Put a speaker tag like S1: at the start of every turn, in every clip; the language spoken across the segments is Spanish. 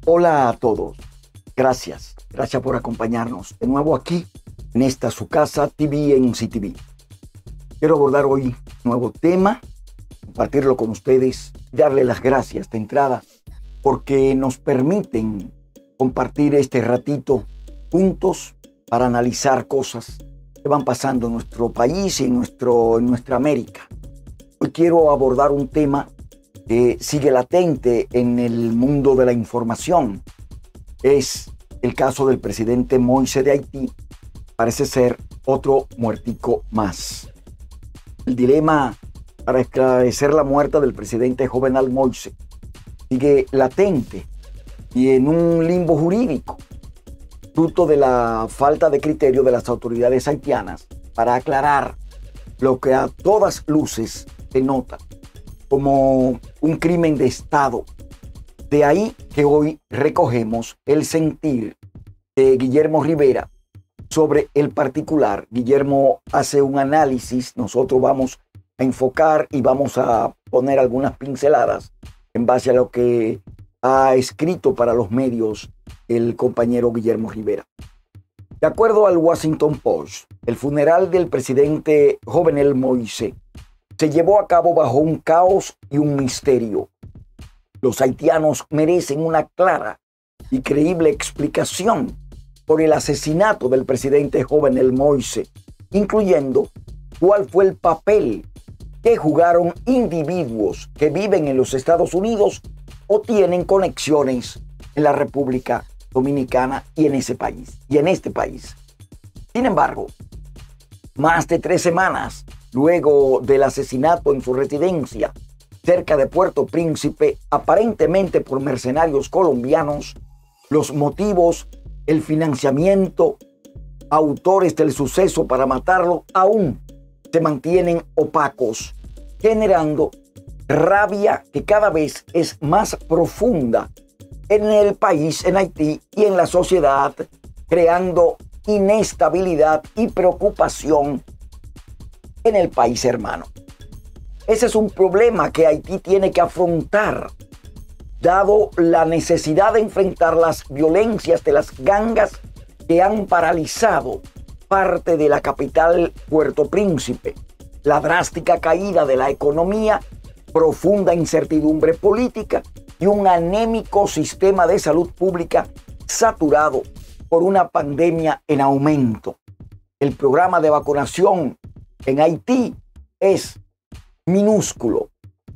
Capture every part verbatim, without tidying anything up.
S1: Hola a todos. Gracias. Gracias por acompañarnos de nuevo aquí en esta su casa T V en C T V. Quiero abordar hoy un nuevo tema, compartirlo con ustedes, darle las gracias de entrada porque nos permiten compartir este ratito juntos para analizar cosas que van pasando en nuestro país y en, nuestro, en nuestra América. Hoy quiero abordar un tema que sigue latente en el mundo de la información. Es el caso del presidente Moise de Haití. Parece ser otro muertico más. El dilema para esclarecer la muerte del presidente Jovenel Moïse sigue latente y en un limbo jurídico, fruto de la falta de criterio de las autoridades haitianas para aclarar lo que a todas luces denota como un crimen de Estado. De ahí que hoy recogemos el sentir de Guillermo Rivera sobre el particular. Guillermo hace un análisis, nosotros vamos a enfocar y vamos a poner algunas pinceladas en base a lo que ha escrito para los medios el compañero Guillermo Rivera. De acuerdo al Washington Post, el funeral del presidente Jovenel Moïse se llevó a cabo bajo un caos y un misterio. Los haitianos merecen una clara y creíble explicación por el asesinato del presidente Jovenel Moïse, incluyendo cuál fue el papel que jugaron individuos que viven en los Estados Unidos o tienen conexiones en la República Dominicana y en ese país, y en este país. Sin embargo, más de tres semanas luego del asesinato en su residencia cerca de Puerto Príncipe, aparentemente por mercenarios colombianos, los motivos, el financiamiento, autores del suceso para matarlo aún se mantienen opacos, generando rabia que cada vez es más profunda en el país, en Haití y en la sociedad, creando inestabilidad y preocupación en el país hermano. Ese es un problema que Haití tiene que afrontar, dado la necesidad de enfrentar las violencias de las gangas que han paralizado parte de la capital Puerto Príncipe, la drástica caída de la economía, profunda incertidumbre política y un anémico sistema de salud pública saturado por una pandemia en aumento. El programa de vacunación en Haití es minúsculo.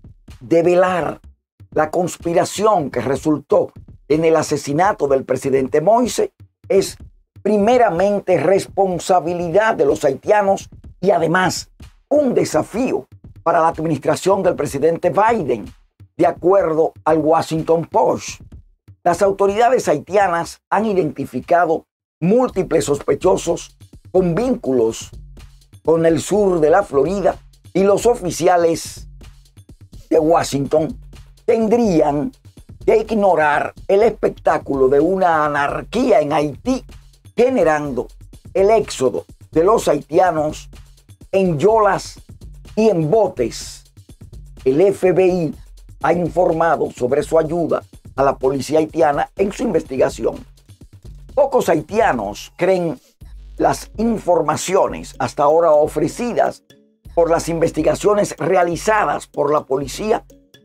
S1: Develar la conspiración que resultó en el asesinato del presidente Moïse es primeramente responsabilidad de los haitianos y además un desafío para la administración del presidente Biden, de acuerdo al Washington Post. Las autoridades haitianas han identificado múltiples sospechosos con vínculos con el sur de la Florida y los oficiales de Washington tendrían que ignorar el espectáculo de una anarquía en Haití, generando el éxodo de los haitianos en yolas y en botes. El F B I ha informado sobre su ayuda a la policía haitiana en su investigación. Pocos haitianos creen las informaciones hasta ahora ofrecidas por las investigaciones realizadas por la policía,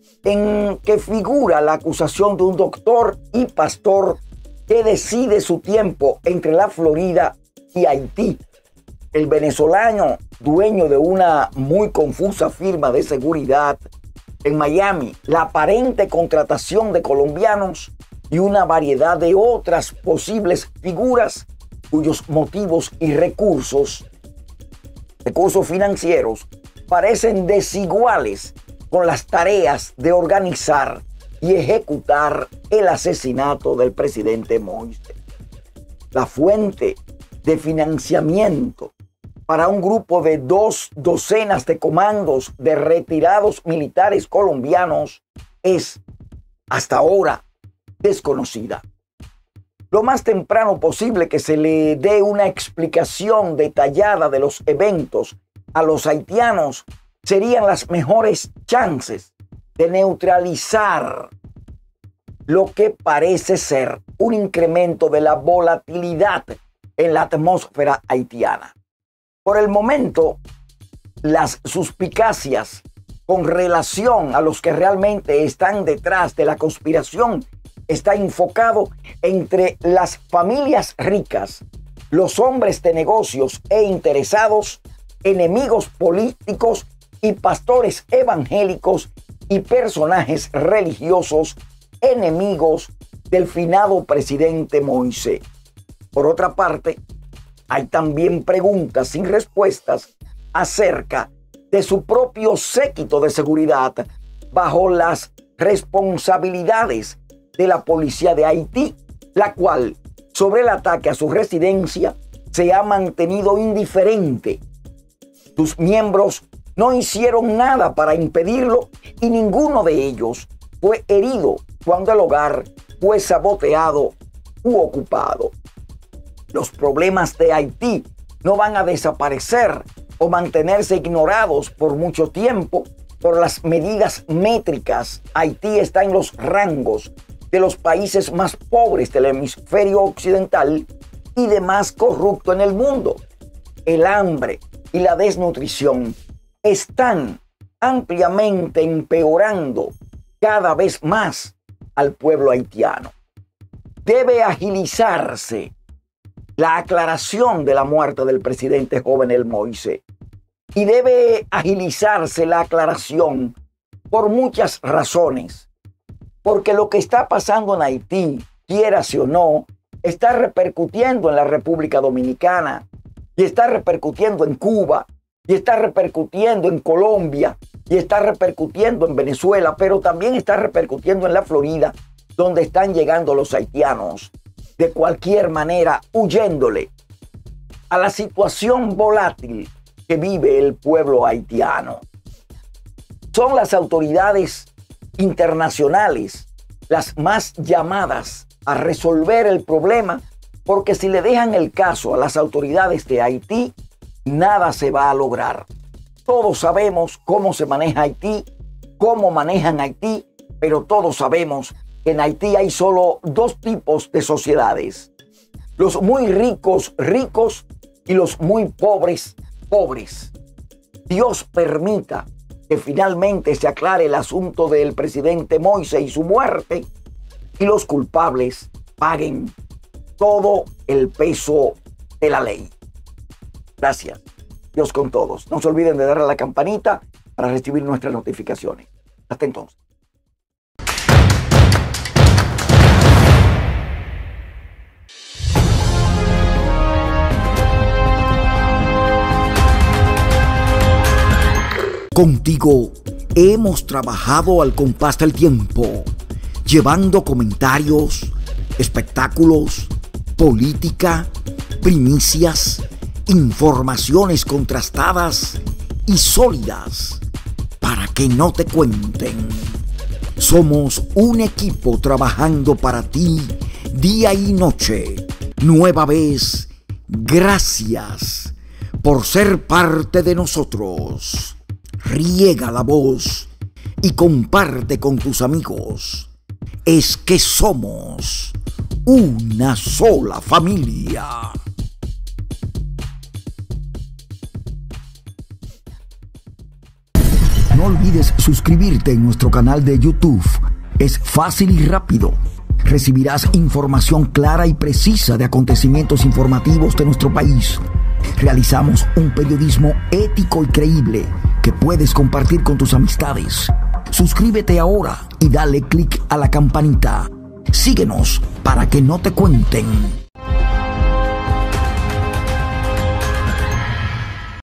S1: en que figura la acusación de un doctor y pastor que decide su tiempo entre la Florida y Haití. El venezolano, dueño de una muy confusa firma de seguridad en Miami, la aparente contratación de colombianos y una variedad de otras posibles figuras cuyos motivos y recursos, recursos financieros, parecen desiguales con las tareas de organizar y ejecutar el asesinato del presidente Moïse. La fuente de financiamiento para un grupo de dos docenas de comandos de retirados militares colombianos es, hasta ahora, desconocida. Lo más temprano posible que se le dé una explicación detallada de los eventos a los haitianos serían las mejores chances de neutralizar lo que parece ser un incremento de la volatilidad en la atmósfera haitiana. Por el momento, las suspicacias con relación a los que realmente están detrás de la conspiración está enfocado entre las familias ricas, los hombres de negocios e interesados, enemigos políticos y pastores evangélicos y personajes religiosos enemigos del finado presidente Moisés. Por otra parte, hay también preguntas sin respuestas acerca de su propio séquito de seguridad bajo las responsabilidades de la policía de Haití, la cual, sobre el ataque a su residencia, se ha mantenido indiferente. Sus miembros no hicieron nada para impedirlo y ninguno de ellos fue herido cuando el hogar fue saboteado u ocupado. Los problemas de Haití no van a desaparecer o mantenerse ignorados por mucho tiempo por las medidas métricas. Haití está en los rangos de los países más pobres del hemisferio occidental y de más corrupto en el mundo. El hambre y la desnutrición están ampliamente empeorando cada vez más al pueblo haitiano. Debe agilizarse la aclaración de la muerte del presidente Jovenel Moïse y debe agilizarse la aclaración por muchas razones, porque lo que está pasando en Haití, quieras o no, está repercutiendo en la República Dominicana y está repercutiendo en Cuba y está repercutiendo en Colombia y está repercutiendo en Venezuela, pero también está repercutiendo en la Florida, donde están llegando los haitianos de cualquier manera huyéndole a la situación volátil que vive el pueblo haitiano. Son las autoridades internacionales las más llamadas a resolver el problema, porque si le dejan el caso a las autoridades de Haití, nada se va a lograr. Todos sabemos cómo se maneja Haití, cómo manejan Haití, pero todos sabemos que en Haití hay solo dos tipos de sociedades: los muy ricos, ricos, y los muy pobres, pobres. Dios permita que finalmente se aclare el asunto del presidente Moïse y su muerte, y los culpables paguen todo el peso de la ley. Gracias. Dios con todos. No se olviden de darle a la campanita para recibir nuestras notificaciones. Hasta entonces.
S2: Contigo hemos trabajado al compás del tiempo, llevando comentarios, espectáculos, política, primicias, informaciones contrastadas y sólidas para que no te cuenten. Somos un equipo trabajando para ti día y noche. Nueva vez, gracias por ser parte de nosotros. Riega la voz y comparte con tus amigos. Es que somos una sola familia. No olvides suscribirte en nuestro canal de YouTube. Es fácil y rápido. Recibirás información clara y precisa de acontecimientos informativos de nuestro país. Realizamos un periodismo ético y creíble que puedes compartir con tus amistades. Suscríbete ahora y dale clic a la campanita. Síguenos para que no te cuenten.